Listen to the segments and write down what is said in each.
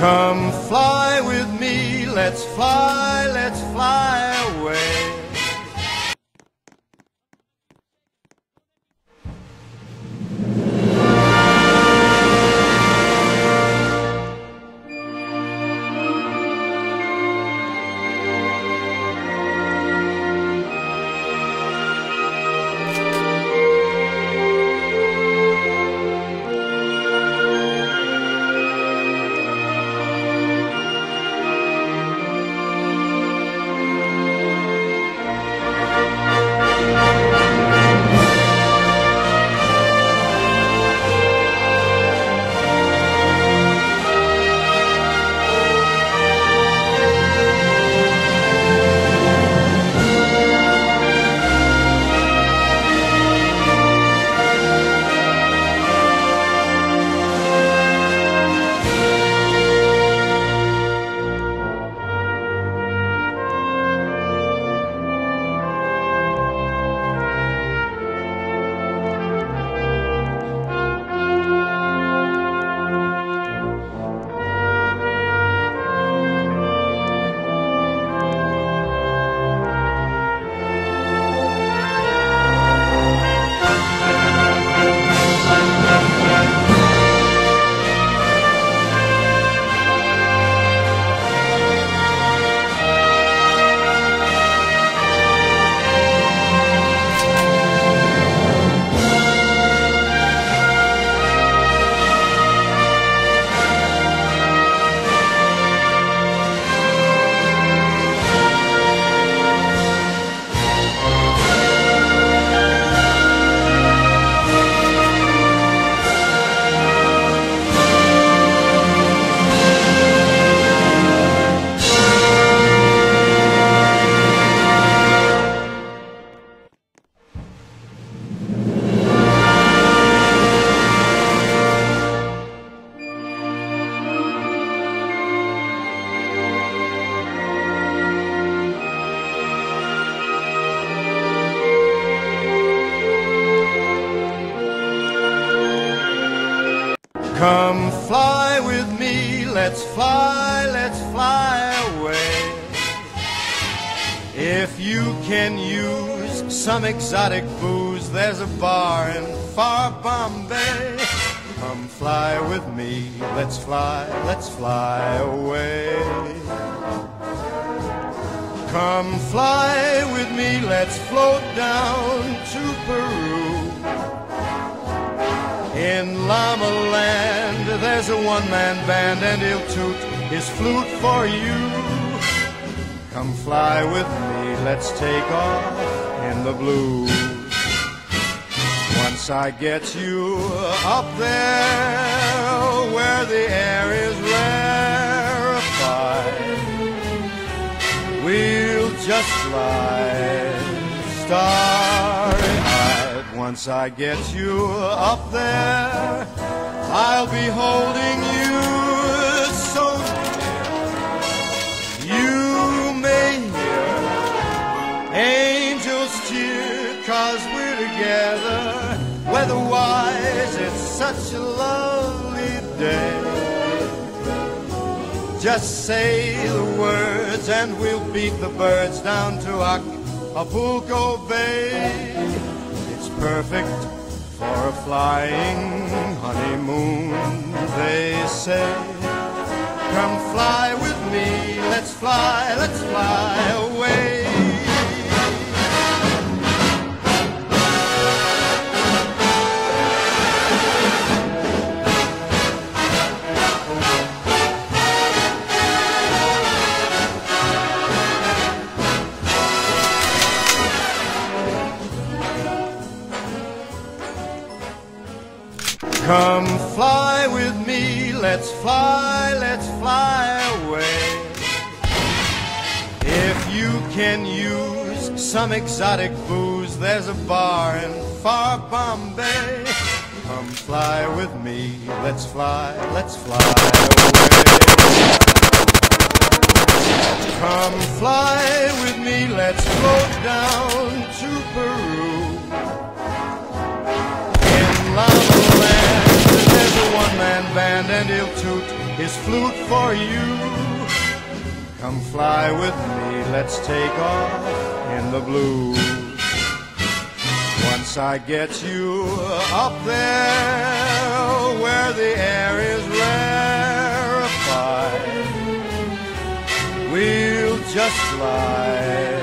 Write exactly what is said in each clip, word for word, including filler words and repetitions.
Come fly with me, let's fly, let's fly away. Come fly with me, let's fly, let's fly away. If you can use some exotic booze, there's a bar in far Bombay. Come fly with me, let's fly, let's fly away. Come fly with me, let's float down to Peru. In Llama Land, there's a one-man band, and he'll toot his flute for you. Come fly with me, let's take off in the blue. Once I get you up there, where the air is rarefied, we'll just fly starry-eyed. Once I get you up there, I'll be holding you so near. You may hear angels cheer, 'cause we're together. Weather-wise, it's such a lovely day. Just say the words and we'll beat the birds down to Acapulco Bay. It's perfect for a flying honeymoon, they say. Come fly with me, let's fly, let's fly away. Come fly with me, let's fly, let's fly away. If you can use some exotic booze, there's a bar in far Bombay. Come fly with me, let's fly, let's fly away. Come fly with me, let's float down to Peru. In Llama Land, there's a one-man band, and he'll toot his flute for you. Come fly with me, let's take off in the blue. Once I get you up there where the air is rarefied, we'll just fly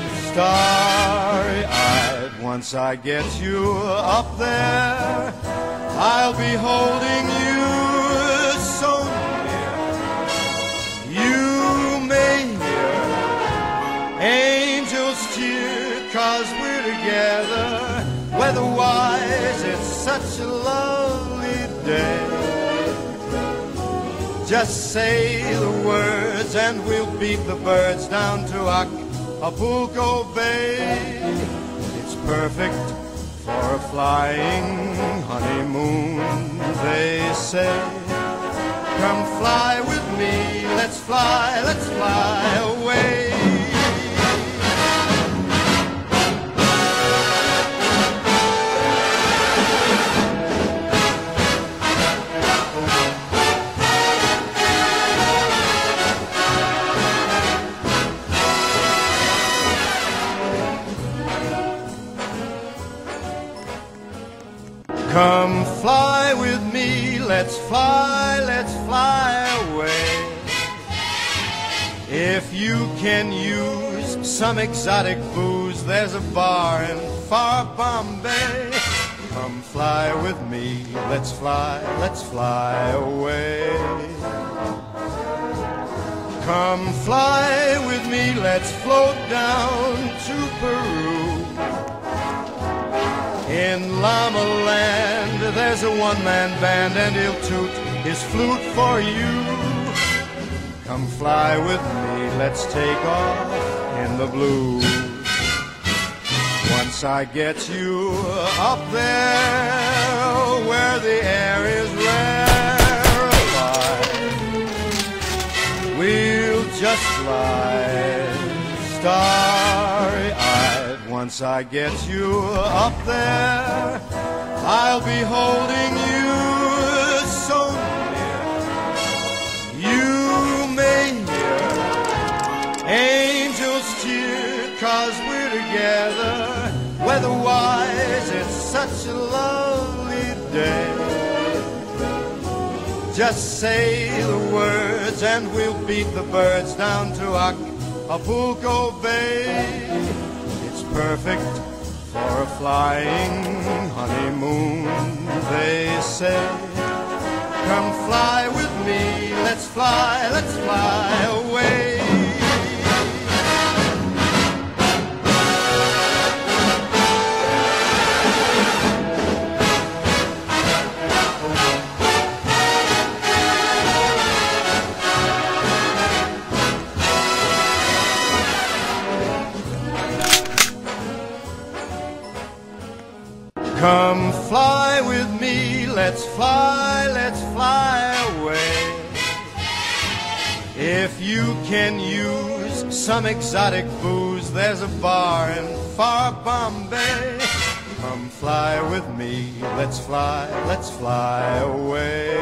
starry-eyed. Once I get you up there, I'll be holding you so near. You may hear angels cheer, 'cause we're together. Weather-wise, it's such a lovely day. Just say the words and we'll beat the birds down to Acapulco Bay. It's perfect for a flying honeymoon, they say. Come fly with me, let's fly, let's fly away. Come fly with me, let's fly, let's fly away. If you can use some exotic booze, there's a bar in far Bombay. Come fly with me, let's fly, let's fly away. Come fly with me, let's float down to Peru. In Llama Land, there's a one-man band, and he'll toot his flute for you. Come fly with me, let's take off in the blue. Once I get you up there where the air is rarefied, we'll just fly starry-eyed. Once I get you up there, I'll be holding you so near. You may hear angels cheer, 'cause we're together. Weather-wise, it's such a lovely day. Just say the words and we'll beat the birds down to Acapulco Bay. It's perfect for a flying honeymoon, they say. Come fly with me, let's fly, let's fly away. Come fly with me, let's fly, let's fly away. If you can use some exotic booze, there's a bar in far Bombay. Come fly with me, let's fly, let's fly away.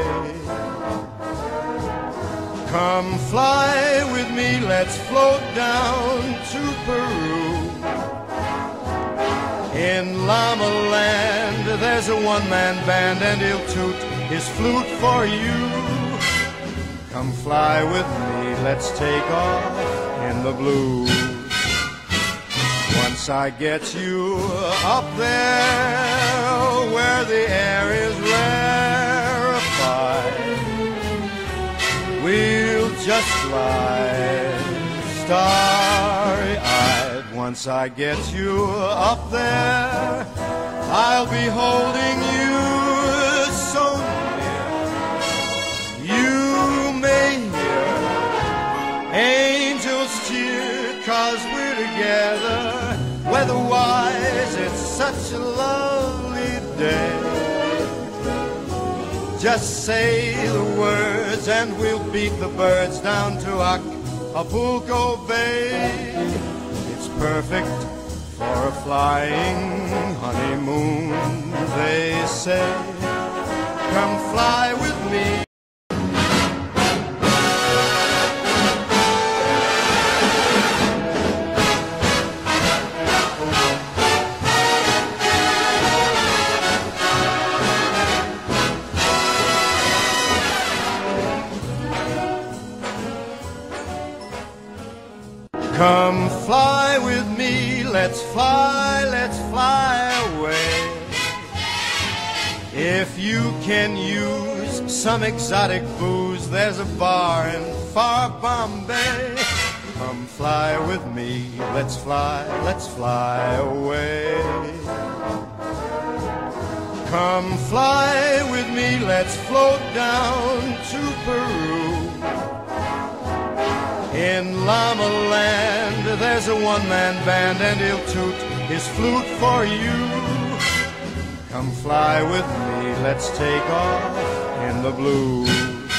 Come fly with me, let's float down to Peru. In Llama Land, there's a one-man band, and he'll toot his flute for you. Come fly with me, let's take off in the blue. Once I get you up there where the air is rarefied, we'll just fly starry-eyed. Once I get you up there, I'll be holding you so near. You may hear angels cheer, 'cause we're together. Weather-wise, it's such a lovely day. Just say the words and we'll beat the birds down to Acapulco Bay. It's perfect for a flying honeymoon, they say. Come fly with me. Come fly with me, let's fly, let's fly away. If you can use some exotic booze, there's a bar in far Bombay. Come fly with me, let's fly, let's fly away. Come fly with me, let's float down to Peru. In Llama Land, there's a one-man band, and he'll toot his flute for you. Come fly with me, let's take off in the blues.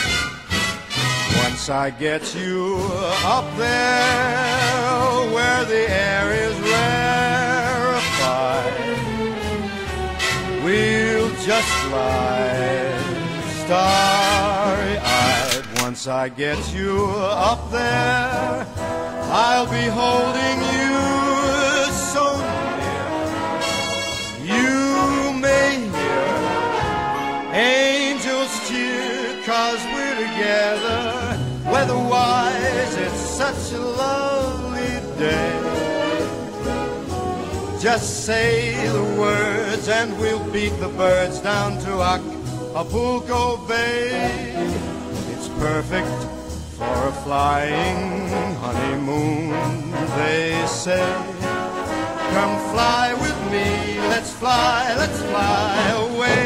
Once I get you up there, where the air is rarefied, we'll just lie starry-eyed. Once I get you up there, I'll be holding you so near. You may hear angels cheer, 'cause we're together. Weather-wise, it's such a lovely day. Just say the words and we'll beat the birds down to Acapulco Bay. It's perfect for a flying honeymoon, they say. Come fly with me, let's fly, let's fly away.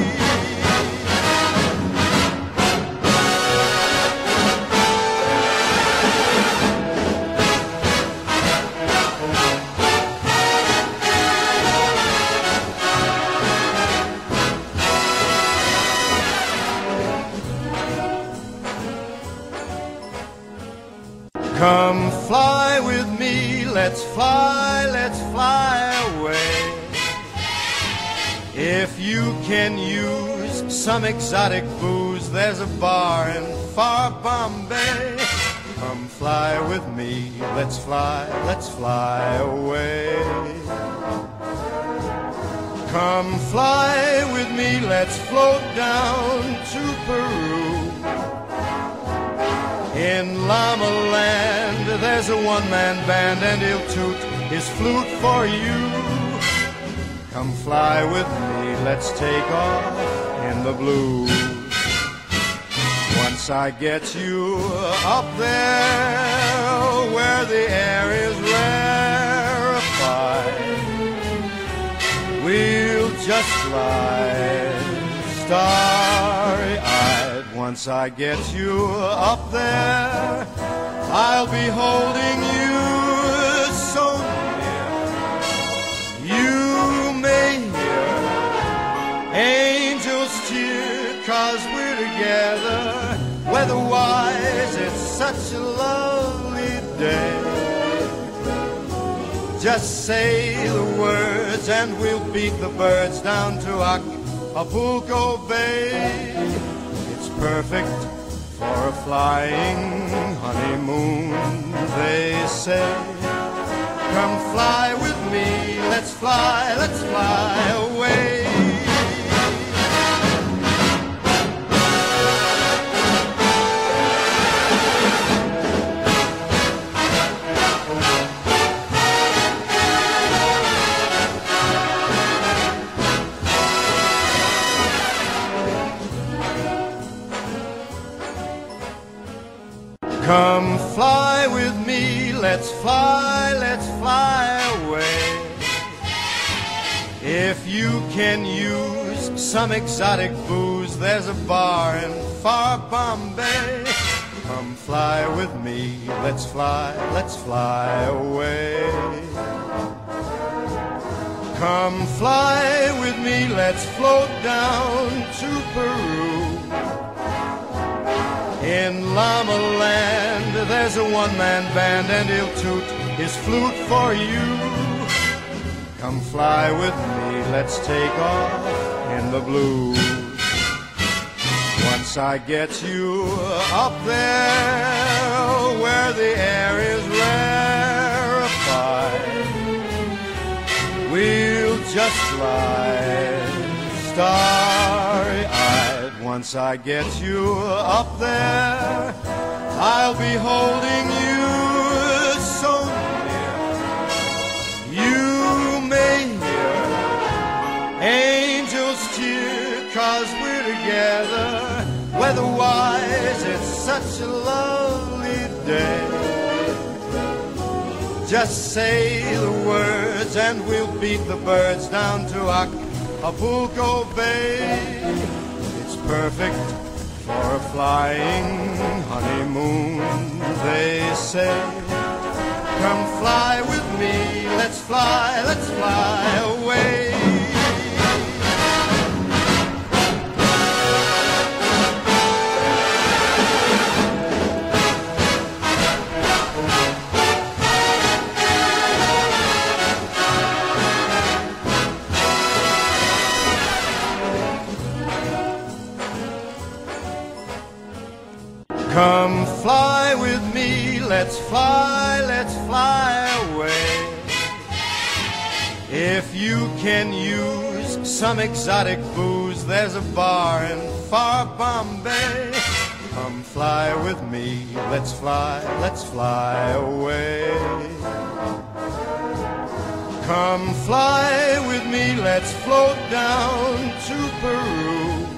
Come fly with me, let's fly, let's fly away. If you can use some exotic booze, there's a bar in far Bombay. Come fly with me, let's fly, let's fly away. Come fly with me, let's float down to Peru. In Llama Land, there's a one-man band, and he'll toot his flute for you. Come fly with me, let's take off in the blues. Once I get you up there, where the air is rarefied, we'll just lie starry-eyed. Once I get you up there, I'll be holding you so near. You may hear angels cheer, 'cause we're together. Weather-wise, it's such a lovely day. Just say the words and we'll beat the birds down to Acapulco Bay. It's perfect for a flying honeymoon, they say. Come fly with me, let's fly, let's fly away. Come fly with me, let's fly, let's fly away. If you can use some exotic booze, there's a bar in far Bombay. Come fly with me, let's fly, let's fly away. Come fly with me, let's float down to Peru. In Llama Land, there's a one-man band, and he'll toot his flute for you. Come fly with me, let's take off in the blues. Once I get you up there, where the air is rarefied, we'll just lie starry-eyed. Once I get you up there, I'll be holding you so Angels cheer 'cause we're together. Weather-wise, it's such a lovely day. Just say the words and we'll beat the birds down to Acapulco Bay. It's perfect for a flying honeymoon, they say. Come fly with me, let's fly, let's fly away. Come fly with me, let's fly, let's fly away. If you can use some exotic booze, there's a bar in far Bombay. Come fly with me, let's fly, let's fly away. Come fly with me, let's float down to Peru.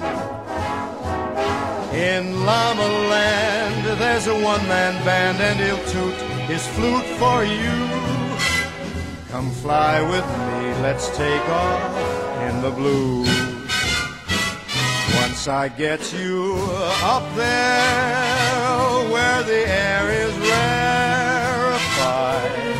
In Llama Land, there's a one-man band and he'll toot his flute for you. Come fly with me, let's take off in the blue. Once I get you up there where the air is rarefied,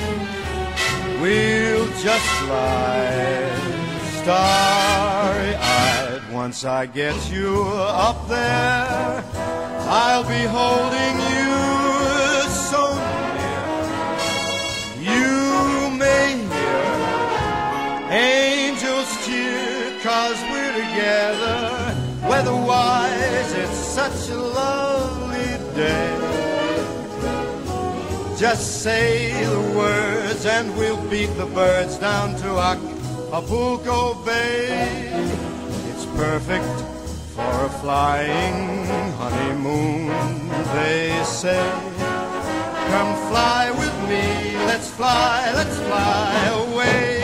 we'll just glide starry-eyed. Once I get you up there, I'll be holding you so near. You may hear angels cheer 'cause we're together. Weather-wise, it's such a lovely day. Just say the words and we'll beat the birds down to Acapulco Bay. It's perfect for a flying honeymoon, they say. Come fly with me, let's fly, let's fly away.